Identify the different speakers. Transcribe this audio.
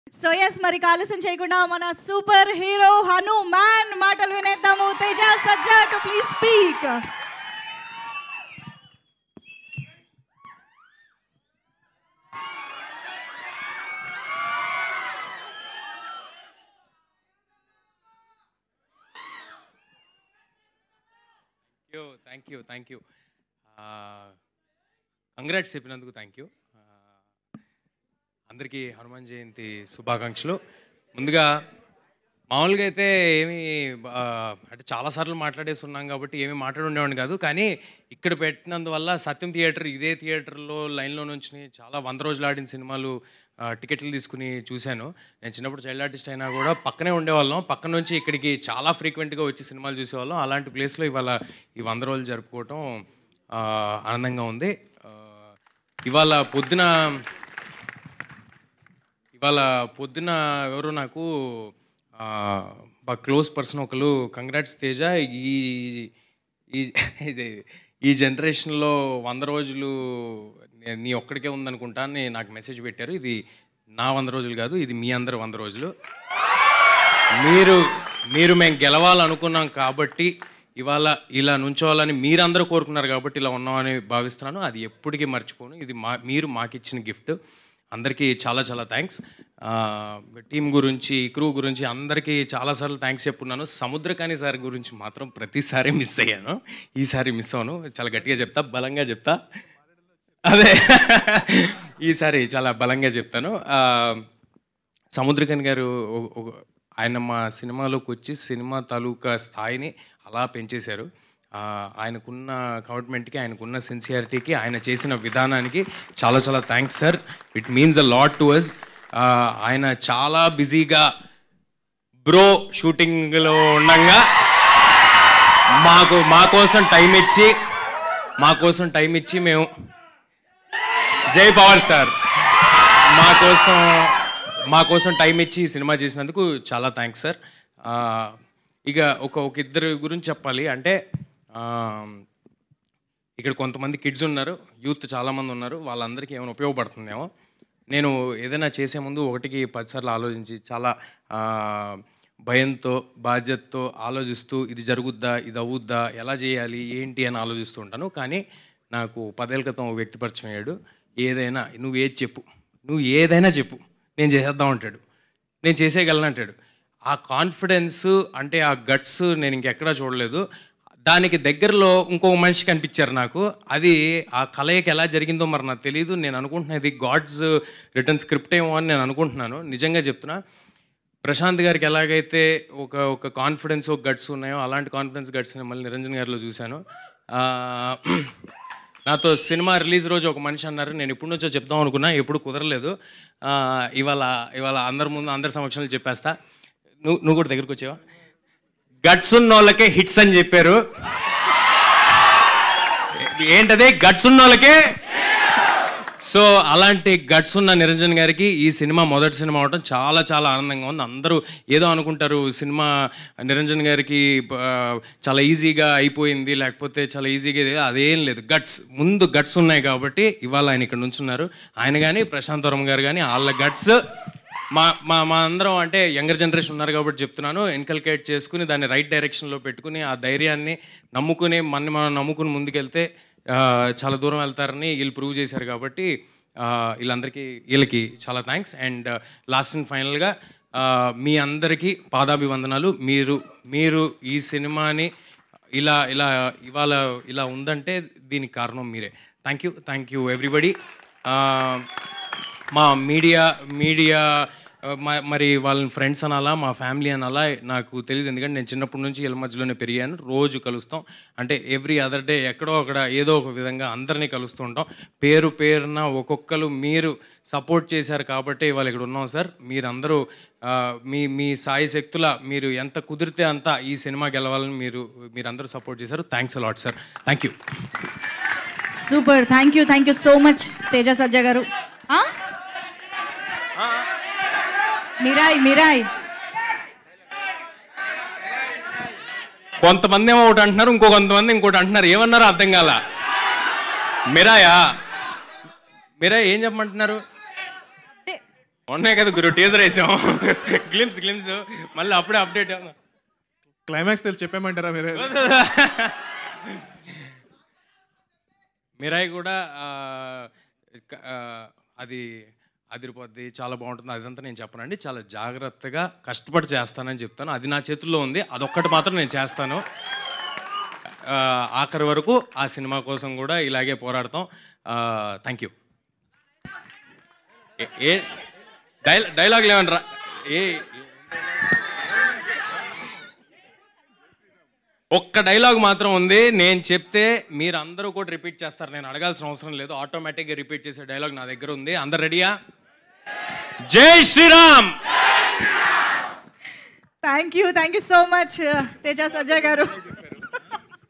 Speaker 1: So yes మరి ఆలస్యం చేయకుండా మన సూపర్ హీరో హనుమాన్ మాటలు వినేద్దాము. Teja Sajja to please speak.
Speaker 2: Thank you congrats చెప్పినందుకు థ్యాంక్ యూ. అందరికీ హనుమాన్ జయంతి శుభాకాంక్షలు. ముందుగా మామూలుగా అయితే ఏమీ అంటే చాలాసార్లు మాట్లాడేసి ఉన్నాం కాబట్టి ఏమీ మాట్లాడుండేవాడిని కాదు. కానీ ఇక్కడ పెట్టినందువల్ల సత్యం థియేటర్, ఇదే థియేటర్లో లైన్లో నుంచి చాలా 100 రోజులు ఆడిన సినిమాలు టికెట్లు తీసుకుని చూశాను. నేను చిన్నప్పుడు చైల్డ్ ఆర్టిస్ట్ అయినా కూడా పక్కనే ఉండేవాళ్ళం. పక్కన నుంచి ఇక్కడికి చాలా ఫ్రీక్వెంట్గా వచ్చి సినిమాలు చూసేవాళ్ళం. అలాంటి ప్లేస్లో ఇవాళ ఈ 100 రోజులు జరుపుకోవటం ఆనందంగా ఉంది. ఇవాళ పొద్దున ఎవరు నాకు బాగా క్లోజ్ పర్సన్ ఒకరు కంగ్రాట్స్ తేజ, ఈ జనరేషన్లో 100 రోజులు నీ ఒక్కడికే ఉందనుకుంటా అని నాకు మెసేజ్ పెట్టారు. ఇది నా 100 రోజులు కాదు, ఇది మీ అందరు 100 రోజులు. మీరు మేము గెలవాలనుకున్నాం కాబట్టి ఇవాళ ఇలా నుంచోవాలని మీరందరూ కోరుకున్నారు కాబట్టి ఇలా ఉన్నామని భావిస్తున్నాను. అది ఎప్పటికీ మర్చిపోను. ఇది మీరు మాకు ఇచ్చిన గిఫ్ట్. అందరికీ చాలా చాలా థ్యాంక్స్. టీం గురించి, క్రూ గురించి అందరికీ చాలాసార్లు థ్యాంక్స్ చెప్పున్నాను. సముద్రకాని సార్ గురించి మాత్రం ప్రతిసారి మిస్ అయ్యాను. ఈసారి మిస్ అవ్వను. చాలా గట్టిగా చెప్తా, బలంగా చెప్తా. అదే ఈసారి చాలా బలంగా చెప్తాను. సముద్రకాని గారు ఆయన మా సినిమాలోకి వచ్చి సినిమా తాలూకా స్థాయిని అలా పెంచేశారు. ఆయనకున్న కమిట్మెంట్కి, ఆయనకున్న సిన్సియారిటీకి, ఆయన చేసిన విధానానికి చాలా చాలా thanks sir. It means a lot to us. ఆయన చాలా బిజీగా బ్రో షూటింగ్లో ఉండగా మా కోసం టైం ఇచ్చి మేము జై పవర్ స్టార్ మా కోసం టైం ఇచ్చి సినిమా చేసినందుకు చాలా థ్యాంక్స్ సార్. ఇక ఒక ఇద్దరు గురించి చెప్పాలి అంటే, ఇక్కడ కొంతమంది కిడ్స్ ఉన్నారు, యూత్ చాలామంది ఉన్నారు. వాళ్ళందరికీ ఏమైనా ఉపయోగపడుతుందేమో. నేను ఏదైనా చేసే ముందు 1కి 10 సార్లు ఆలోచించి చాలా భయంతో, బాధ్యతతో ఆలోచిస్తూ ఇది జరుగుద్దా, ఇది అవుద్దా, ఎలా చేయాలి, ఏంటి అని ఆలోచిస్తూ ఉంటాను. కానీ నాకు 10 ఏళ్ళ క్రితం వ్యక్తి పరిచయం అయ్యాడు. నువ్వు ఏదైనా చెప్పు నేను చేసేద్దాం అంటాడు, నేను చేసేయగలను అంటాడు. ఆ కాన్ఫిడెన్స్ అంటే ఆ గట్స్ నేను ఇంకెక్కడా చూడలేదు. దానికి దగ్గరలో ఇంకొక మనిషి కనిపించారు నాకు. అది ఆ కలయిక ఎలా జరిగిందో మరి నాకు తెలియదు. నేను అనుకుంటున్నా ఇది గాడ్స్ రిటర్న్ స్క్రిప్ట్ ఏమో అని నేను అనుకుంటున్నాను. నిజంగా చెప్తున్నా. ప్రశాంత్ గారికి ఎలాగైతే ఒక కాన్ఫిడెన్స్, ఒక గట్స్ ఉన్నాయో అలాంటి కాన్ఫిడెన్స్, గట్స్ మళ్ళీ నిరంజన్ గారిలో చూశాను. నాతో సినిమా రిలీజ్ రోజు ఒక మనిషి అన్నారు, నేను ఎప్పటి నుంచో చెప్దాం అనుకున్నా, ఎప్పుడు కుదరలేదు. ఇవాళ అందరి సమక్షంలో చెప్పేస్తా. నువ్వు కూడా దగ్గరికి వచ్చావా? గట్స్ ఉన్న వాళ్ళకే హిట్స్ అని చెప్పారు. ఏంటదే గట్స్ ఉన్న వాళ్ళకే? సో అలాంటి గట్స్ ఉన్న నిరంజన్ గారికి ఈ సినిమా మొదటి సినిమా అవడం చాలా చాలా ఆనందంగా ఉంది. అందరూ ఏదో అనుకుంటారు సినిమా నిరంజన్ గారికి చాలా ఈజీగా అయిపోయింది, లేకపోతే చాలా ఈజీగా, అదేం లేదు. ముందు గట్స్ ఉన్నాయి కాబట్టి ఇవాళ ఆయన ఇక్కడ నుంచున్నారు. ఆయన కానీ ప్రశాంత్ వర్మ గారు కానీ వాళ్ళ గట్స్ మా అందరం అంటే యంగర్ జనరేషన్ ఉన్నారు కాబట్టి చెప్తున్నాను, ఇన్కల్కేట్ చేసుకుని దాన్ని రైట్ డైరెక్షన్లో పెట్టుకుని ఆ ధైర్యాన్ని నమ్ముకుని మనం నమ్ముకుని ముందుకెళ్తే చాలా దూరం వెళ్తారని వీళ్ళు ప్రూవ్ చేశారు. కాబట్టి వీళ్ళకి చాలా థ్యాంక్స్. అండ్ లాస్ట్ అండ్ ఫైనల్గా మీ అందరికీ పాదాభివందనాలు. మీరు ఈ సినిమాని ఇవాళ ఇలా ఉందంటే దీనికి కారణం మీరే. Thank you everybody. మా మీడియా మరి వాళ్ళని ఫ్రెండ్స్ అనాలా, మా ఫ్యామిలీ అనాలా నాకు తెలియదు. ఎందుకంటే నేను చిన్నప్పటి నుంచి వీళ్ళ మధ్యలోనే పెరిగాను. రోజు కలుస్తాం, అంటే ఎవ్రీ అదర్ డే ఎక్కడో అక్కడ ఏదో ఒక విధంగా అందరినీ కలుస్తూ ఉంటాం. పేరున ఒక్కొక్కరు మీరు సపోర్ట్ చేశారు కాబట్టి ఇవాళ ఇక్కడ ఉన్నాం సార్. మీరందరూ మీ సాయి శక్తుల మీరు ఎంత కుదిరితే అంత ఈ సినిమా గెలవాలని మీరందరూ సపోర్ట్ చేశారు. Thanks a lot sir. Thank you.
Speaker 1: Super. Thank you so much Teja Sajja garu. Mirai
Speaker 2: కొంతమంది ఏమో ఒకటి అంటున్నారు, కొంతమంది ఇంకోటి అంటున్నారు. ఏమన్నారో అర్థం కాల. మిరాయ్ ఏం చెప్పమంటున్నారు? ఉన్నాయి కదా గురు, టీజర్ వేసాం, గ్లిమ్స్ మళ్ళీ అప్పుడే అప్డేట్.
Speaker 3: క్లైమాక్స్ తెలిసి చెప్పామంటారా మీరు?
Speaker 2: మిరాయి కూడా అది అదిరిపోద్ది, చాలా బాగుంటుంది, అదంతా నేను చెప్పనండి. చాలా జాగ్రత్తగా కష్టపడి చేస్తానని చెప్తాను. అది నా చేతుల్లో ఉంది, అదొక్కటి మాత్రం నేను చేస్తాను. ఆఖరి వరకు ఆ సినిమా కోసం కూడా ఇలాగే పోరాడతాం. Thank you. ఏ డైలాగులు ఏమనరా? ఒక్క డైలాగ్ మాత్రం ఉంది, నేను చెప్తే మీరు అందరూ కూడా రిపీట్ చేస్తారు, నేను అడగాల్సిన అవసరం లేదు, ఆటోమేటిక్గా రిపీట్ చేసే డైలాగ్ నా దగ్గర ఉంది. అందరు రెడీయా? Jai Shriram.
Speaker 1: Thank you so much Teja Sajja గారు.